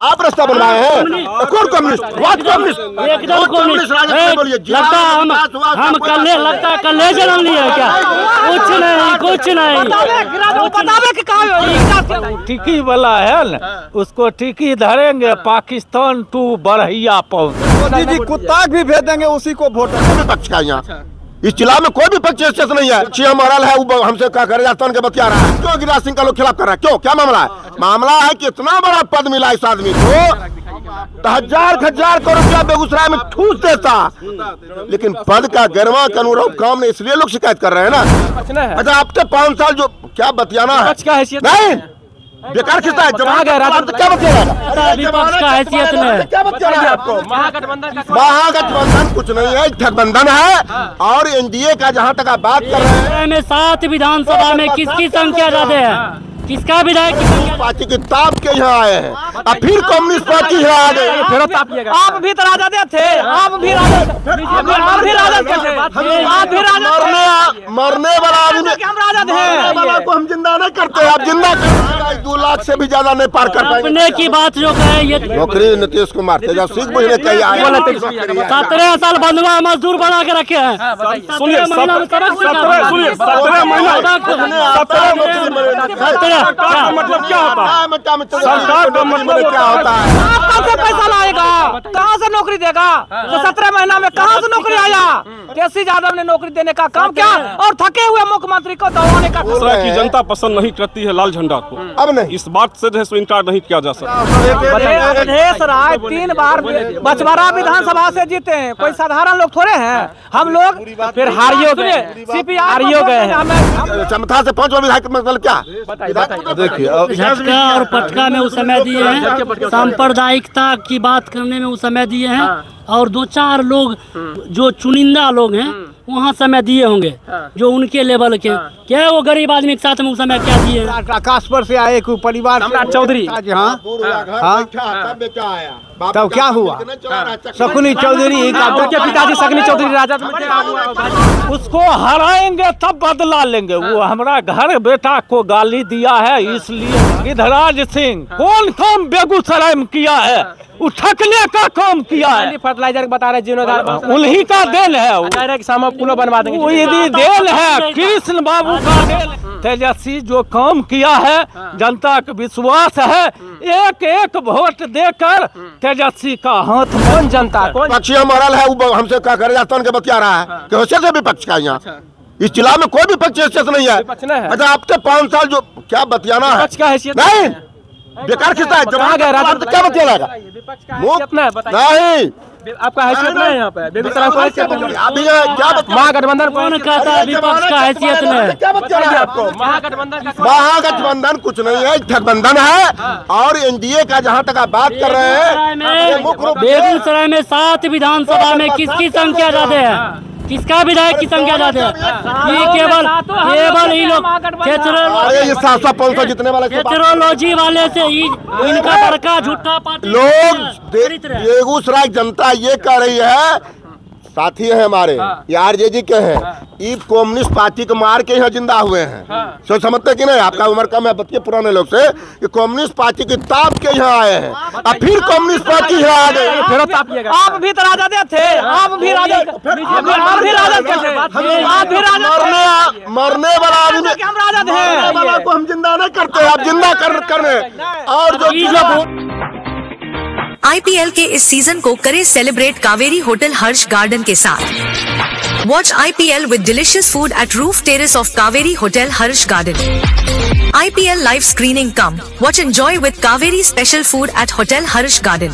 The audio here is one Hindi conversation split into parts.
आप रास्ता बनवाए हैं? कौन कम्युनिस्ट? एकदम कम्युनिस्ट। लगता है हम कल्ले जन्म लिए क्या? कुछ नहीं। टिकी वाला है ना, उसको टिकी धरेंगे। पाकिस्तान टू बरहिया पहुंच। मोदी जी कुत्ता भी भेज देंगे उसी को वोट। पक्ष का यहाँ इस जिला में कोई भी पक्ष ऐसा नहीं है। चिया मरल है वो हमसे क्या करे, राजस्थान के बतिया रहा है। क्यों गिरिराज सिंह का लोग खिलाफ कर रहा है? क्यों? क्या मामला है? मामला है कि इतना बड़ा पद मिला इस आदमी को, तो हजार करोड़ रुपया बेगूसराय में ठूस देता, लेकिन पद का गर्मा का अनुभव काम नहीं, इसलिए लोग शिकायत कर रहे हैं ना। अच्छा, आपके 5 साल जो क्या बतियाना है नहीं बेकार खिस्ता है। जब क्या बतिया विपक्ष का हैसियत में क्या बतियाना है आपको? महागठबंधन कुछ नहीं है, गठबंधन है। और एनडीए का जहाँ तक आप बात कर रहे हैं, 7 विधानसभा में किसकी संख्या ज्यादा है? किसका विधायक? पार्टी के ताप के यहाँ आए हैं, और फिर कम्युनिस्ट पार्टी यहाँ आ गए। आप भी तो राजा थे, आप भी राजा मरने वाला आदमी को हम जिंदा नहीं करते। आप जिंदा कर 2 लाख से भी ज्यादा नहीं पार कर पाएंगे। अपने की बात जो कहे ये नौकरी नीतीश कुमार थे, जब सिख बुझने कही आए 17 साल बंधुआ मजदूर बना के रखे हैं। सुनिए, 17 मतलब क्या होता है? सरकार का मतलब क्या होता है? कहाँ से पैसा लाएगा? कहाँ से नौकरी देगा? तो 17 महीना में कहाँ से नौकरी आया? केसी यादव ने नौकरी देने का काम किया और थके हुए मुख्यमंत्री को दौड़ाने का। बेगूसराय की जनता पसंद नहीं करती है लाल झंडा को। अब नहीं, इस बात से जो है इनकार नहीं किया जा सकता। महेश राय 3 बार बछवाड़ा विधानसभा से जीते हैं, कोई साधारण लोग थोड़े हैं। हम लोग फिर हारियो गए, हारियो गए। चमथा से 5 विधायक मतलब क्या? देखिए झटका और पटका में उस समय दिए हैं, सांप्रदायिकता की बात करने में उस समय दिए हैं, और 2-4 लोग जो चुनिंदा लोग हैं वहाँ समय दिए होंगे जो उनके लेवल के। क्या वो गरीब आदमी के साथ में उस समय क्या दिए? आकाश पर से आए कोई परिवार चौधरी। तब क्या हुआ? शकुनी चौधरी का पिताजी शकुनी चौधरी राजा, उसको हराएंगे तब बदला लेंगे। वो हमारा घर बेटा को गाली दिया है, इसलिए गिरिराज सिंह कौन काम बेगूसराय में किया है? उठकने का काम किया है। फर्टिलाइजर बता रहे जीर्णोद्धार उन्हीं का देन है, पुल बनवा देंगे। वो यदि देन है कृष्ण बाबू का देन। तेजस्वी जो काम किया है, जनता का विश्वास है, एक वोट देकर तेजस्वी का हाथ कौन जनता कौन पक्षी मरल है वो हमसे क्या करे, राजस्थान के बतिया रहा है कि वैसे से विपक्ष का यहाँ इस जिला में कोई भी पक्ष ऐसा नहीं है। अच्छा, आपके 5 साल जो क्या बतियाना है नहीं बेकार खिस्ता है। जब क्या बतिया नहीं आपका हैसियत नहीं है यहाँ पे बेगूसराय को महागठबंधन कौन कहता है विपक्ष का हैसियत नहीं? क्या बतियाना है आपको? महागठबंधन कुछ नहीं है, गठबंधन है। और एनडीए का जहाँ तक आप बात कर रहे हैं, बेगूसराय में 7 विधानसभा में किसकी संख्या ज्यादा है? किसका विधायक की संख्या ज्यादा है? ये केवल ही लोग 700-500 जितने वाले टेक्नोलॉजी वाले से ही इनका बड़का झूठा पार्टी लोग। बेगूसराय जनता ये कह रही है, साथी है हमारे यार जी के हैं, ये कम्युनिस्ट पार्टी को मार के यहाँ जिंदा हुए हैं। सोच समझते कि नहीं? आपका उम्र कम है, बतिए पुराने लोग से कि कम्युनिस्ट पार्टी की ताप के यहाँ आए हैं, और फिर कम्युनिस्ट पार्टी यहाँ आ गए। आप भी तो राजा थे, आप भी राजा मरने वाला आदमी को हम जिंदा नहीं करते। आप जिंदा करने और जो IPL के इस सीजन को करे celebrate Kaveri hotel Harsh garden के साथ। Watch IPL with delicious food at roof terrace of Kaveri Hotel Harsh Garden. IPL live screening come. Watch enjoy with Kaveri special food at Hotel Harsh Garden.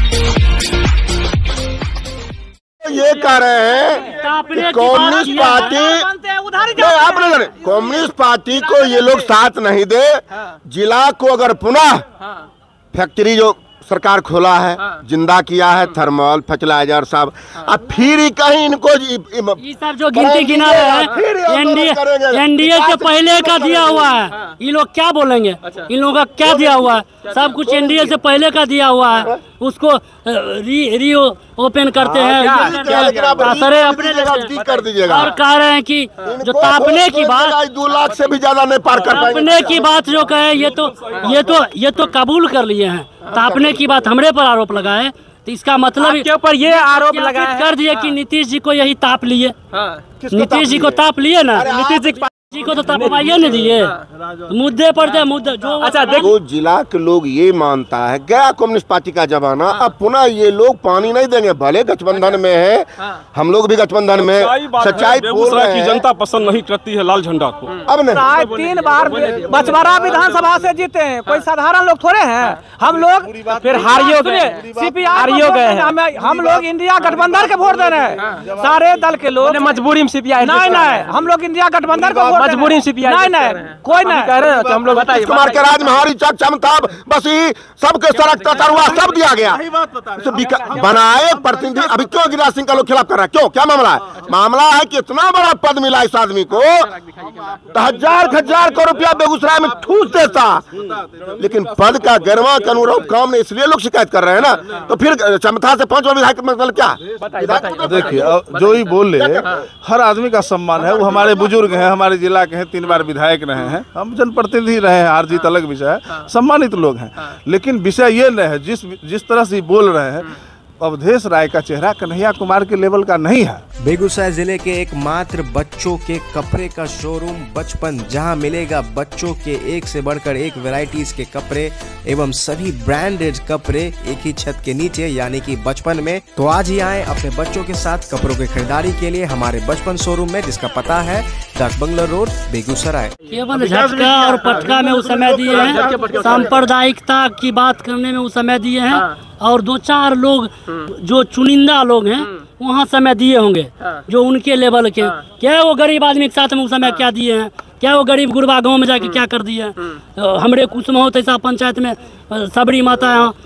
ये कह रहे हैं कि कम्युनिस्ट पार्टी कम्युनिस्ट पार्टी को ये लोग साथ नहीं दे। जिला को अगर पुनः फैक्ट्री जो सरकार खोला है, जिंदा किया है, थर्मल फर्टिलाइजर सब, अब फिर ही कहीं इनको ये सब जो गिनती गिना रहे हैं एनडीए से पहले का दिया हुआ है। ये लोग क्या बोलेंगे? इन लोगों का क्या दिया हुआ है? सब कुछ एनडीए से पहले का दिया हुआ है। उसको री ओपन करते हैं, सरे अपने कर दीजिएगा। और कह रहे हैं कि जो तापने की बात 2 लाख से भी ज्यादा नहीं पार कर पाएंगे। तापने की बात जो कहे ये तो कबूल कर लिए हैं। तापने की बात हमरे पर आरोप लगाए तो इसका मतलब के ऊपर ये आरोप लगाया कर दिए कि नीतीश जी को यही ताप लिए। नीतीश जी को ताप लिए ना, नीतीश जी को तो तापवाइए नहीं दिए। मुद्दे पर दे मुद्दे जो अच्छा वो जिला के लोग ये मानता है गया कम्युनिस्ट पार्टी का जमाना, अब पुनः ये लोग पानी नहीं देंगे। भले गठबंधन में है, हम लोग भी गठबंधन में, सच्चाई बोल रहे की हैं। जनता पसंद नहीं करती है लाल झंडा को। अब नहीं 3 बार बचवारा विधानसभा से जीते हैं, कोई साधारण लोग थोड़े हैं। हम लोग फिर हारियो गए, हारियो गए हैं। हम लोग इंडिया गठबंधन के वोट दे रहे हैं, सारे दल के लोग। मजबूरी में सीपीआई नहीं, हम लोग इंडिया गठबंधन को मजबूरी में सीपीआई नहीं, कोई नहीं कह रहे हैं। तो हम लोग बताइए कुमार के राज में हमारी क्षमता बसी सबके सड़क तरुआ सब दिया गया, बनाए प्रतिनिधि। अभी क्यों गिरिराज सिंह का लोग खिलाफ कर रहा है? क्यों, क्या मामला है? मामला है कि इतना बड़ा पद मिला इस आदमी को, तो हजार करोड़ रुपया बेगूसराय में ठूस देता, लेकिन पद का गर्मा का अनुरूप काम नहीं, इसलिए लोग शिकायत कर रहे हैं ना। तो फिर क्षमता से 5 विधायक मतलब क्या? देखिए जो ही बोल ले, हर आदमी का सम्मान है। वो हमारे बुजुर्ग हैं, हमारे जिला के हैं, 3 बार विधायक रहे हैं, हम जनप्रतिनिधि रहे हैं, हार जीत अलग विषय है, सम्मानित लोग हैं। लेकिन विषय ये नहीं है जिस तरह से बोल रहे हैं, अवधेश राय का चेहरा कन्हैया कुमार के लेवल का नहीं है। बेगूसराय जिले के एकमात्र बच्चों के कपड़े का शोरूम बचपन, जहां मिलेगा बच्चों के एक से बढ़कर एक वैरायटीज के कपड़े एवं सभी ब्रांडेड कपड़े एक ही छत के नीचे, यानी कि बचपन में। तो आज ही आए अपने बच्चों के साथ कपड़ों की खरीदारी के लिए हमारे बचपन शोरूम में, जिसका पता है डाक बंगला रोड, बेगूसराय। केवल झटका और पटका में वो समय दिए हैं, सांप्रदायिकता की बात करने में वो समय दिए हैं, और 2-4 लोग जो चुनिंदा लोग हैं वहाँ समय दिए होंगे जो उनके लेवल के। क्या वो गरीब आदमी के साथ में उस समय क्या दिए हैं? क्या वो गरीब गुरबा गांव में जाके क्या कर दिए? हमरे कुछ महोत ऐसा पंचायत में सबरी माता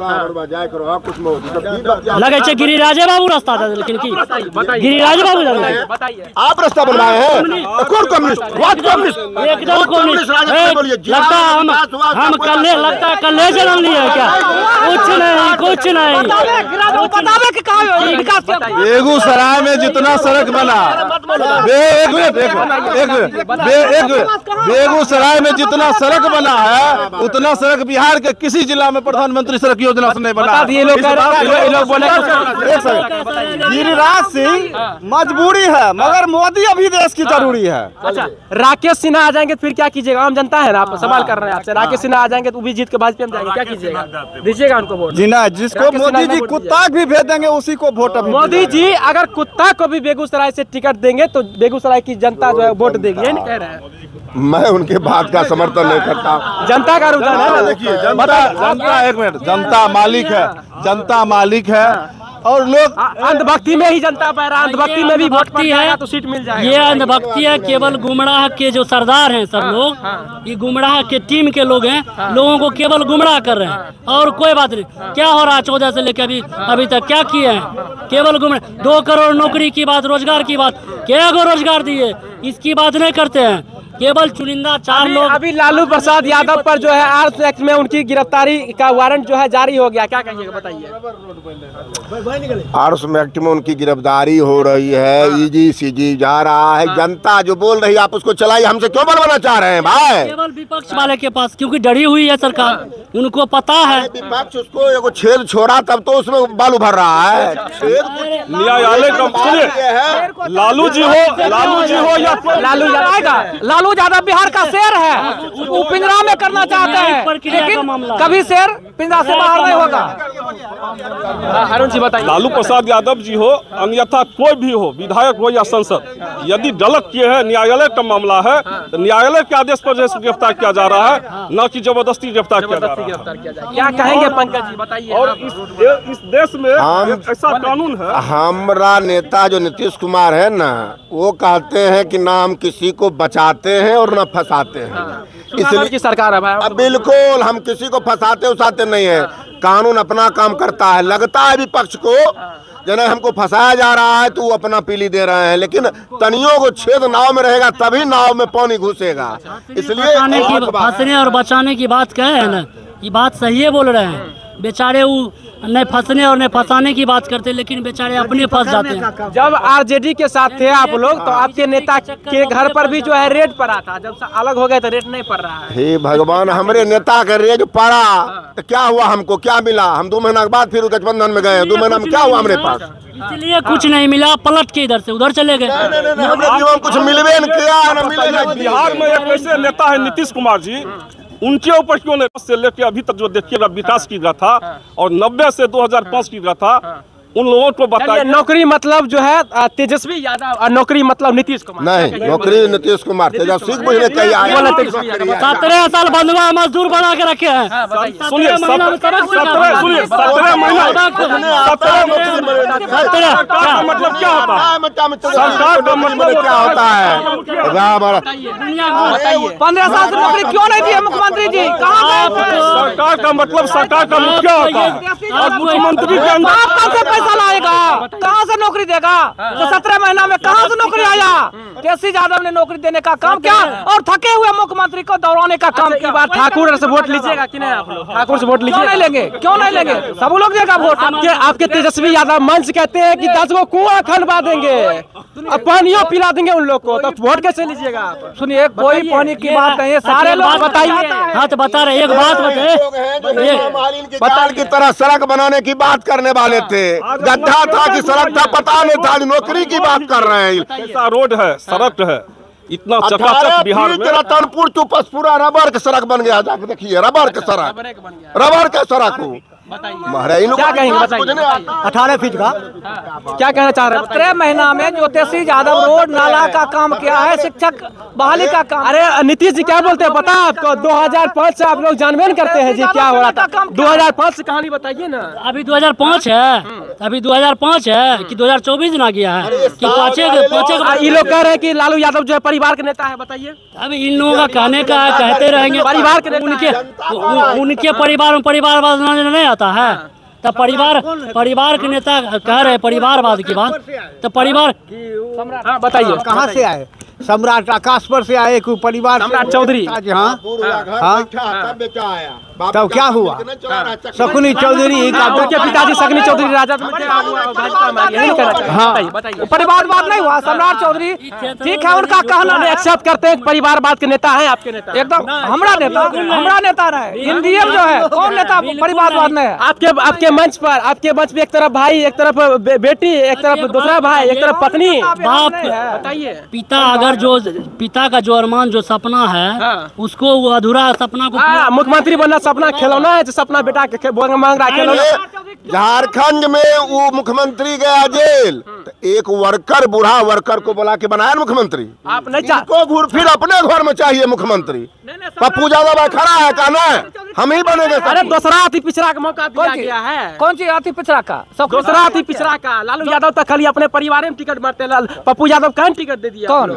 लगे छे गिरिराजे बाबू रास्ता दे, लेकिन की गिरिराज बाबू आप रास्ता बनवाए हैं? कौन कम्युनिस्ट? एकदम कम्युनिस्ट लगता हम कल्ले जन्म लिए क्या? कुछ नहीं बेगूसराय में जितना सड़क बना, बेगूसराय में जितना सड़क बना है उतना सड़क बिहार के किसी जिला में प्रधानमंत्री सड़क योजना से नहीं बना। गिरिराज सिंह मजबूरी है, मगर मोदी अभी देश की जरूरी है। अच्छा, राकेश सिन्हा आ जाएंगे तो फिर क्या कीजिएगा? आम जनता है ना, आप सवाल कर रहे हैं आपसे। राकेश सिन्हा आ जाएंगे तो भी जीत के भाजपा में जाएंगे, क्या कीजिएगा? दीजिएगा उनको वोट? जी ना, जिसको मोदी जी कुत्ता भी भेज देंगे उसी को वोट। मोदी जी अगर कुत्ता को भी बेगूसराय से टिकट देंगे तो बेगूसराय की जनता जो है वोट देगी, ये नहीं कह रहे हैं? मैं उनके बात का समर्थन नहीं करता। जनता का रुझान है ना। देखिए जनता एक मिनट, जनता मालिक है, जनता मालिक है, और लोग अंधभक्ति में ही जनता पैरा, अंधभक्ति में भी वोट है तो सीट मिल जाएगा। ये अंधभक्ति है, केवल गुमराह के जो सरदार हैं सब लोग, ये गुमराह के टीम के लोग हैं, लोगों को केवल गुमराह कर रहे हैं और कोई बात नहीं। क्या हो रहा है 14 से लेकर अभी तक क्या किए हैं? केवल गुमराह। 2 करोड़ नौकरी की बात, रोजगार की बात, क्या रोजगार दिए इसकी बात नहीं करते हैं, केवल चुनिंदा 4 लोग। अभी लालू प्रसाद यादव पर जो है आर्म्स एक्ट में उनकी गिरफ्तारी का वारंट जो है जारी हो गया, क्या कहिएगा बताइए? आर्म्स एक्ट में उनकी गिरफ्तारी हो रही है, ईजी सीजी जा रहा है। जनता जो बोल रही है आप उसको चलाइए, हमसे क्यों बनवाना चाह रहे हैं भाई? केवल विपक्ष वाले के पास, क्योंकि डरी हुई है सरकार, उनको पता है विपक्ष उसको एगो छेद छोड़ा तब तो उसमें बालू भर रहा है। न्यायालय का लालू जी हो या लालू यादव बिहार का शेर है, वो पिंजरा में करना चाहते हैं, लेकिन कभी शेर पिंजरा से बाहर नहीं होगा। अरुण जी बताइए। लालू प्रसाद यादव जी हो, अन्यथा कोई भी हो, विधायक हो या सांसद, यदि गलत किए हैं, न्यायालय का मामला है तो न्यायालय के आदेश पर जैसे गिरफ्तार किया जा रहा है, न कि जबरदस्ती गिरफ्तार किया जा रहा है। क्या कहेंगे पंकज जी बताइए? और इस देश में ऐसा कानून है। हमारा नेता जो नीतीश कुमार है ना, वो कहते हैं कि ना हम किसी को बचाते हैं और न फंसाते हैं, इसलिए की सरकार है भाई। बिल्कुल हम किसी को फंसाते उसाते नहीं है, कानून अपना काम करता है। लगता है विपक्ष को जना हमको फंसाया जा रहा है तो वो अपना पीली दे रहे हैं, लेकिन तनियों को छेद नाव में रहेगा तभी नाव में पानी घुसेगा। इसलिए फंसने और बचाने की बात कहे है ना, ये बात सही है बोल रहे हैं। बेचारे वो नहीं फंसने और नहीं फंसाने की बात करते, लेकिन बेचारे अपने फंस जाते हैं। जब आरजेडी के साथ थे आप लोग तो आपके नेता के घर पर भी जो है रेड पड़ा था, जब से अलग हो गए तो रेड नहीं पड़ रहा है। हे भगवान, हमारे नेता का रेड पड़ा तो क्या हुआ, हमको क्या मिला? हम 2 महीना के बाद फिर गठबंधन में गए, 2 महीना में क्या हुआ हमारे पास? इसलिए कुछ नहीं मिला, पलट के इधर से उधर चले गए। हमरे जीवन कुछ मिलवे न किया, न मिलेगा। बिहार में एक ऐसे नेता है नीतीश कुमार जी, उनके ऊपर क्यों नहीं से लेके अभी तक जो देखिएगा विकास की था और 90 से 2005 की था, उन लोगों को बताइए। नौकरी मतलब जो है तेजस्वी यादव और नौकरी मतलब नीतीश कुमार? नहीं, नौकरी नीतीश कुमार, तेजस्वी बुझने कहीं आया। 17 साल बंधुआ मजदूर बना के रखे हैं। सुनिए, 17 महीना मतलब क्या होता है? सरकार का मतलब क्या होता है? 15 साल से नौकरी क्यों नहीं दी है मुख्यमंत्री जी? कहाँ सरकार का मतलब सरकार का मुखिया होता है और मुख्यमंत्री के अंदर पैसा लाएगा, कहाँ से नौकरी देगा? तो 17 महीना में कहाँ से नौकरी आया? केसी यादव ने नौकरी देने का काम किया और थके हुए मुख्यमंत्री को दौड़ाने का काम किया। बार ठाकुर से वोट लीजिएगा कि नहीं? आप लोग ठाकुर से वोट लीजिए। क्यों नहीं लेंगे? क्यों नहीं लेंगे? सब लोग देगा वोट। आपके तेजस्वी यादव मंच कहते हैं कि 10 गो कुआं खनवा देंगे, अब पानियों पिला देंगे उन लोग को, तो वोट कैसे लीजिएगा आप? सुनिए, कोई पानी की बात नहीं है, सारे लोग बताइए। हाँ तो बता रहे, एक बात बताए, पताल की तरह सड़क बनाने की बात करने वाले थे, गड्ढा था कि सड़क था पता नहीं था, नौकरी की बात कर रहे हैं। ऐसा रोड है, सड़क है, इतना चकाचक बिहार में। रतनपुर टू पसपुरा रबर की सड़क बन गया, जाके देखिए रबर की सड़क, रबर के सड़क को क्या कहेंगे बताइए? 18 फीट का क्या कहना चाह रहे हैं? 17 महीना में जो तेजस्वी यादव रोड नाला का काम किया है, शिक्षक बहाली का काम। अरे नीतीश जी क्या बोलते हैं पता है आपको? 2005 से आप लोग जानबे नहीं करते हैं जी क्या हो रहा था? 2005 से कहानी बताइए ना। अभी 2005 है, अभी 2005 है कि 2024 ना गया है कि ये लोग कह रहे हैं कि लालू यादव जो है परिवार के नेता है, बताइए। अभी इन लोगों का कहने का है, कहते रहेंगे परिवार के उनके परिवार में परिवारवाद नहीं आता है, तो परिवार के नेता कह रहे हैं परिवारवाद की बात, तो परिवार बताइए कहाँ से आए? सम्राट आकाश पर से आए कोई परिवार? सम्राट चौधरी। हाँ, तब क्या हुआ? शकुनी चौधरी का पिताजी शकुनी चौधरी राजा परिवारवाद नहीं हुआ। सम्राट चौधरी ठीक है, उनका कहना एक्सेप्ट करते हैं, परिवारवाद के नेता हैं आपके नेता? एकदम हमारा नेता रहे। हिंदी जो है कौन नेता परिवारवाद में है? आपके मंच पर एक तरफ भाई, एक तरफ बेटी, एक तरफ दूसरा भाई, एक तरफ पत्नी, बाप। बताइए पिता का जो अरमान, जो सपना है, उसको वो अधूरा सपना को मुख्यमंत्री बनना सपना खिलौना है, जो सपना बेटा के मांग रहा है खिलौना। झारखंड में वो मुख्यमंत्री गया जेल, तो एक वर्कर, बूढ़ा वर्कर को बुला के बनाया मुख्यमंत्री। आप नहीं को फिर अपने घर में चाहिए मुख्यमंत्री। पप्पू यादव खड़ा है, कहना है हम ही बनेंगे। अरे दूसरा अति पिछड़ा का मौका दिया गया है। कौन सी अति पिछड़ा का? दूसरा अति पिछड़ा का। लालू यादव तक खाली अपने परिवार में टिकट मारते, पप्पू यादव कहाँ टिकट दे दिया? कौन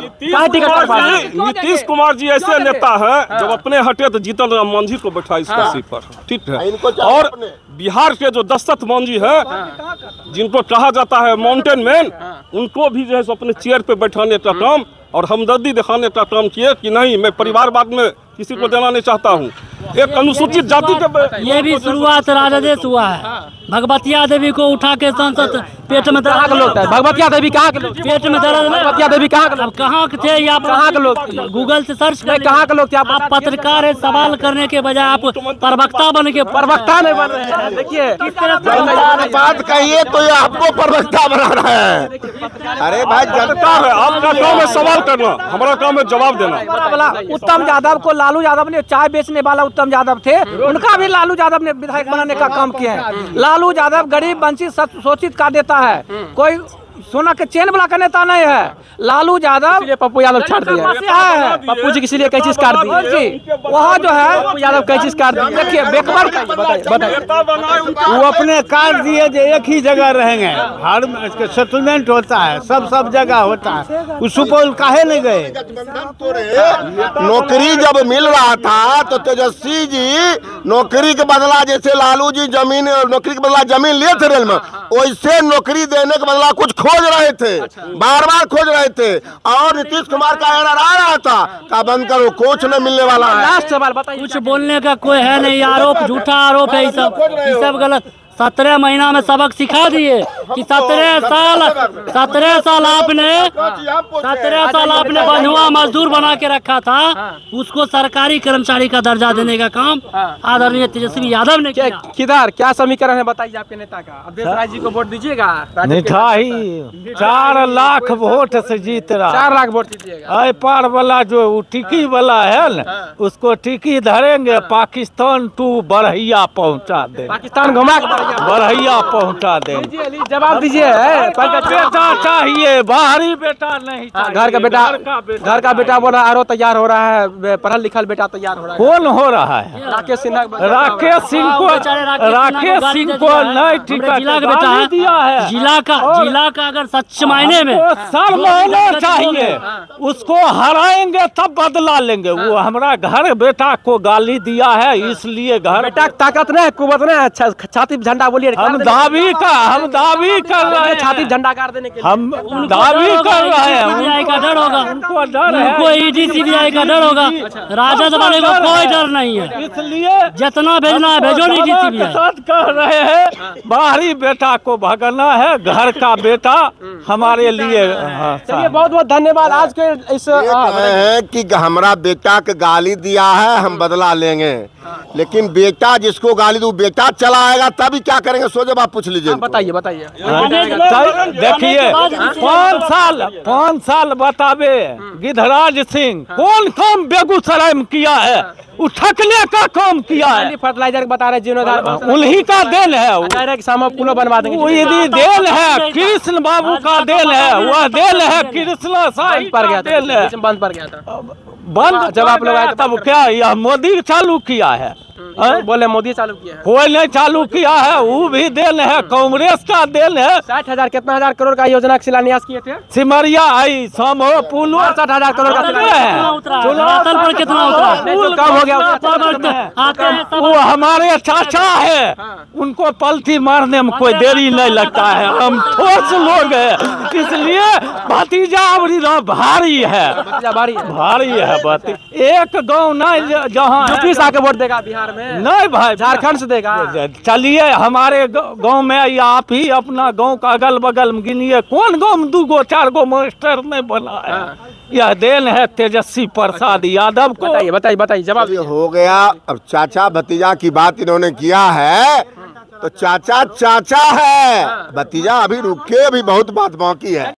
नीतीश कुमार जी ऐसे नेता है, जब अपने हटे तो जीतन राम मांझी को बैठा इस कुर्सी पर, ठीक है। और बिहार के जो दशरथ मांझी है, जिनको कहा जाता है माउंटेन मैन, उनको भी जो है अपने चेयर पे बैठाने का काम और हमदर्दी दिखाने का काम किए कि नहीं, मैं परिवारवाद में किसी को देना नहीं चाहता हूँ। एक अनुसूचित जाति के ये भी शुरुआत राजादेश हुआ है। भगवतिया देवी को उठा के सांसद पेट में दर्द लोग, भगवतिया देवी कहाँ के लोग? पेट में दर्द, भगवतिया देवी कहाँ के लोग? कहाँ के थे आप? कहाँ के लोग? गूगल से सर्च कर, कहाँ के लोग थे आप? पत्रकार है, सवाल करने के बजाय आप प्रवक्ता बन के प्रवक्ता नहीं बन रहे हैं। देखिए बात कहिए तो ये आपको प्रवक्ता बना रहा है। अरे भाई जनता है, आपका काम है सवाल करना, हमारा काम है जवाब देना। उत्तम यादव को लालू यादव ने, चाय बेचने वाला उत्तम यादव थे, उनका भी लालू यादव ने विधायक बनाने का काम किया है। लालू यादव गरीब वंचित शोषित का देता है, कोई सोना के चेन वाला का नेता नहीं है। लालू यादव पप्पू यादव छाड़ दिया है, पप्पू जी किसी लिए कई चीज काट दी, वहाँ जो है पप्पू यादव कई चीज काट दी। देखिए बेकबर वो अपने काट दिए जो एक ही जगह रहेंगे, हर सेटलमेंट होता है, सब जगह होता है। वो सुपौल काहे नहीं गए? नौकरी जब मिल रहा था तो तेजस्वी जी नौकरी के बदला, जैसे लालू जी जमीन, नौकरी के बदला जमीन लिए थे रेल में, वैसे नौकरी देने के बदला कुछ खोज रहे थे, बार बार खोज रहे थे। और नीतीश कुमार का एरर आ रहा था, का बंद करो, कुछ न मिलने वाला है। लास्ट सवाल बताइए। कुछ बोलने का कोई है नहीं, आरोप, झूठा आरोप है, ये सब गलत। 17 महीना में सबक सिखा दिए कि 17 साल आपने बंधुआ मजदूर बना के रखा था। उसको सरकारी कर्मचारी का दर्जा देने का काम आदरणीय तेजस्वी यादव ने किया। किधर क्या समीकरण है बताइए आपके नेता का? अब देशराज जी को वोट दीजिएगा? मिठाई 4 लाख वोट से जीत रहा। 4 लाख वोट दीजिएगा। आई पार वाला जो टिकी वाला है ना, उसको टिकी धरेंगे, पाकिस्तान टू बरहिया पहुंचा दे। पाकिस्तान घुमा के बरहिया पहुंचा दे। जवाब दीजिए। बेटा चाहिए, बाहरी बेटा नहीं चाहिए। घर का बेटा बोल रहा है, तैयार हो रहा है, पढ़ल लिखल बेटा तैयार हो रहा है। कौन हो रहा है? राकेश सिन्हा को नहीं टिकट जिला का बेटा है, दिया है। जिला का अगर सच मायने में शर्म होना चाहिए। उसको हराएंगे तब बदला लेंगे। वो हमारा घर बेटा को गाली दिया है, इसलिए घर बेटा ताकत नहीं, कुवत नहीं, छाती झंडा बोलिए। हम दावी कर रहे हैं, छाती झंडा गाड़ देने के लिए हम दावी कर रहे हैं। सीबीआई का डर होगा, उनको डर है, उनको ईडी सीबीआई का डर होगा। राजद वाले को कोई डर नहीं है, इसलिए जितना भेजना है भेजो। ईडी सीबीआई कह रहे हैं बाहरी बेटा को भगाना है, घर का बेटा हमारे लिए। चलिए बहुत बहुत धन्यवाद। आज के इस है कि हमारा बेटा के गाली दिया है, हम बदला लेंगे। लेकिन बेटा जिसको गाली दो, बेटा चला आएगा तभी क्या करेंगे? सो जब आप पूछ लीजिए। बताइए देखिए 5 साल बतावे गिधराज सिंह कौन काम बेगूसराय में किया है? उठकने का काम किया है। फर्टिलाइजर बता रहे जीर्णोद्धार उन्हीं का देन है। पुलों बनवा देंगे। यदि देन है कृष्ण बाबू का देन है, वह देन है कृष्ण साई पर गया देन है। बंद पर गया था। बंद जब आप लोग तब क्या यह मोदी चालू किया है? बोले मोदी चालू किया है। कोई नहीं चालू किया है, वो भी देन है, कांग्रेस का देन है। 60,000 कितना हजार करोड़ का योजना का शिलान्यास किए थे? सिमरिया आई समो पुल 60,000 करोड़ का धरातल पर कितना उतरा? पुल कम हो गया। वो हमारे चाचा है, उनको पलथी मारने में कोई देरी नहीं लगता है। हम ठोस लोग हैं, इसलिए भतीजा भारी है, भारी है। एक गाँव नहीं जहाँ के वोट देगा बिहार में? नहीं भाई, झारखंड से देगा। चलिए हमारे गांव में या आप ही अपना गांव का अगल बगल में गिनिए, कौन गांव में 2 4 मास्टर नहीं बना है? यह देन है तेजस्वी प्रसाद यादव को। बताइए जवाब हो गया। अब चाचा भतीजा की बात इन्होंने किया है, तो चाचा है, भतीजा अभी रुके, अभी बहुत बात बाकी है।